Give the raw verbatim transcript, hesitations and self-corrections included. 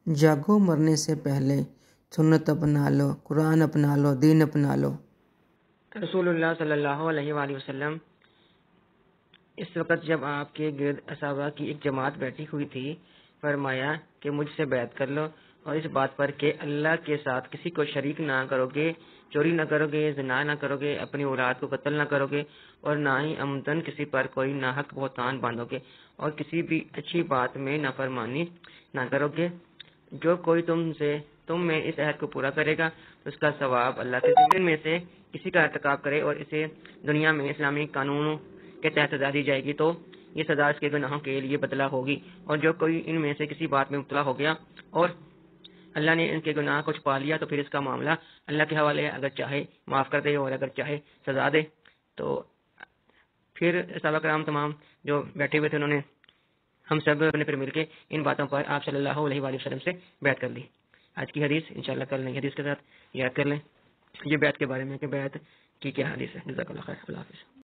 جاگو مرنے سے پہلے، سنت اپنا لو، قرآن اپنا لو، دین اپنا لو۔ رسول اللہ صلی اللہ علیہ وآلہ وسلم اس وقت جب آپ کے گرد اصحابہ کی ایک جماعت بیٹھی ہوئی تھی، فرمایا کہ مجھ سے بیعت کر لو، اور اس بات پر کہ اللہ کے ساتھ کسی کو شریک نہ کرو گے، چوری نہ کرو گے، زنا نہ کرو گے، اپنی اولاد کو قتل نہ کرو گے، اور نہ ہی عمدن کسی پر کوئی ناحق بہتان باندھو گے، اور کسی بھی اچھی بات میں نافرمانی نہ کرو گے۔ جو کوئی تم سے تم میں اس عہد کو پورا کرے گا تو اس کا ثواب اللہ کے ذمہ میں سے کسی کا ارتکاب کرے اور اسے دنیا میں اسلامی قانونوں کے تحت سزا دی جائے گی تو یہ سزا اس کے گناہوں کے لیے بدلہ ہوگی، اور جو کوئی ان میں سے کسی بات میں مبتلا ہو گیا اور اللہ نے ان کے گناہ کو چھپا لیا تو پھر اس کا معاملہ اللہ کے حوالے ہے، اگر چاہے معاف کر دے اور اگر چاہے سزا دے۔ تو پھر صحابہ کرام تمام جو بیٹھے ہوئے تھے انہوں نے ہم سب نے پھر مل کے ان باتوں پر آپ صلی اللہ علیہ وآلہ وسلم سے بیعت کر لی۔ آج کی حدیث انشاءاللہ کل نئی حدیث کے ساتھ یاد کر لیں یہ بیعت کے بارے میں کہ بیعت کی کیا حدیث ہے۔ جزاک اللہ خیر، اللہ حافظ۔